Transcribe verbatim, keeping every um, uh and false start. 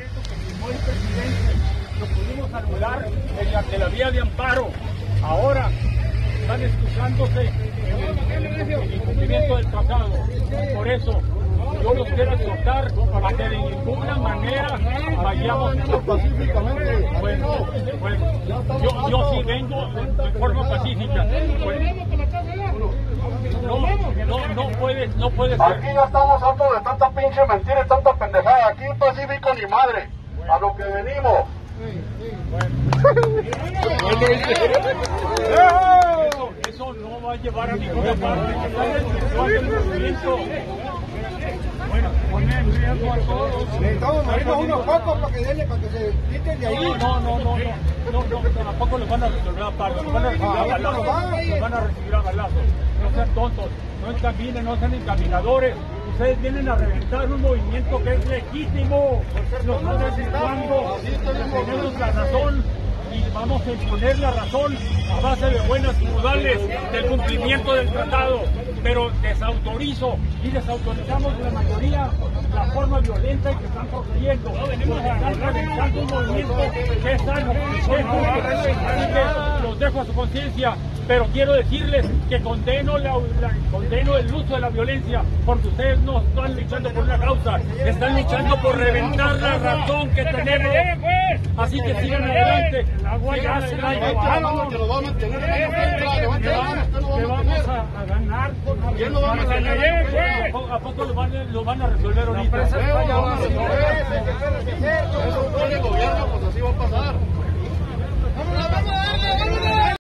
decreto que firmó el presidente lo pudimos anular mediante la vía de amparo. Ahora están excusándose en el incumplimiento del tratado. Por eso yo los quiero exhortar a que de ninguna manera vayamos pacíficamente. Bueno, bueno, yo, yo sí vengo de forma pacífica. Bueno, no, no, no puede, no puede ser. Aquí ya estamos hartos de tanta pinche mentira y tanta pendejada. Aquí pacífico ni madre. A lo que venimos. Eso, eso no va a llevar a ninguna parte. Bueno, pone en riesgo a todos. Necesitamos morirnos unos pocos para que, denle, para que se quiten de ahí. No, no, no, no, no, no, no, tampoco los van a resolver a palos, los van a recibir a balazos, los van a recibir a balazos. No sean tontos, no encaminen, no sean encaminadores. Ustedes vienen a reventar un movimiento que es legítimo. Nosotros cuando tenemos la razón y vamos a imponer la razón a base de buenas modales del cumplimiento del tratado, pero desautorizo y desautorizamos la mayoría la forma violenta que están procediendo, porque están reventando un movimiento que es sano, que es justo. Así que los dejo a su conciencia, pero quiero decirles que condeno, la, la, condeno el uso de la violencia, porque ustedes no están luchando por una causa, están luchando por reventar la razón que tenemos. Así que sigan adelante. Sigan adelante. Que lo va a mantener. Que vamos a, a ganar. ¿Quién lo va a mantener? ¿A poco lo van, lo van a resolver ahorita? Eso supone el gobierno, pues así va a pasar.